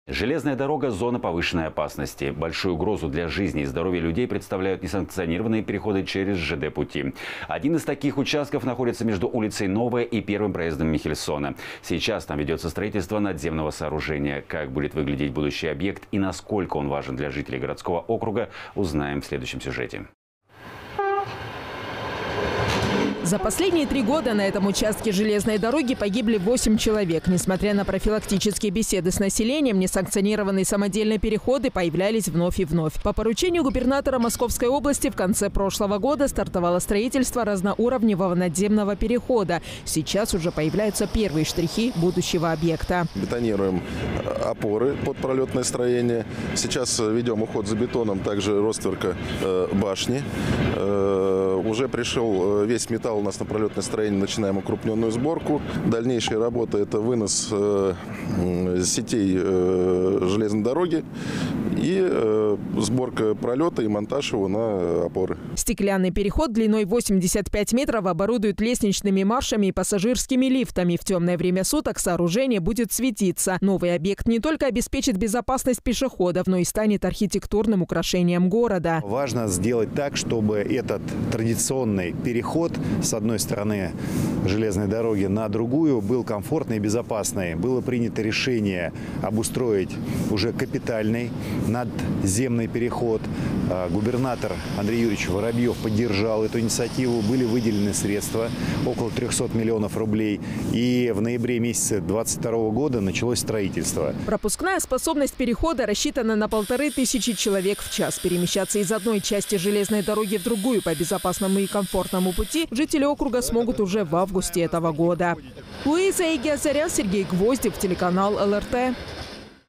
Железная дорога – зона повышенной опасности. Большую угрозу для жизни и здоровья людей представляют несанкционированные переходы через ЖД-пути. Один из таких участков находится между улицей Новая и первым проездом Михельсона. Сейчас там ведется строительство надземного сооружения. Как будет выглядеть будущий объект и насколько он важен для жителей городского округа, узнаем в следующем сюжете. За последние 3 года на этом участке железной дороги погибли 8 человек. Несмотря на профилактические беседы с населением, несанкционированные самодельные переходы появлялись вновь и вновь. По поручению губернатора Московской области в конце прошлого года стартовало строительство разноуровневого надземного перехода. Сейчас уже появляются первые штрихи будущего объекта. Бетонируем опоры под пролетное строение. Сейчас ведем уход за бетоном, также ростверка башни. Уже пришел весь металл у нас на пролетное строение, начинаем укрупненную сборку. Дальнейшая работа – это вынос сетей железной дороги и сборка пролета и монтаж его на опоры. Стеклянный переход длиной 85 метров оборудуют лестничными маршами и пассажирскими лифтами. В темное время суток сооружение будет светиться. Новый объект не только обеспечит безопасность пешеходов, но и станет архитектурным украшением города. Важно сделать так, чтобы этот традиционный переход с одной стороны железной дороги на другую был комфортный и безопасный. Было принято решение обустроить уже капитальный надземный переход. Губернатор Андрей Юрьевич Воробьев поддержал эту инициативу. Были выделены средства, около 300 миллионов рублей. И в ноябре месяце 2022 года началось строительство. Пропускная способность перехода рассчитана на 1500 человек в час. Перемещаться из одной части железной дороги в другую по безопасному и комфортному пути жители округа смогут уже в августе этого года. Луиза Игиазарян, Сергей Гвоздев, телеканал ЛРТ.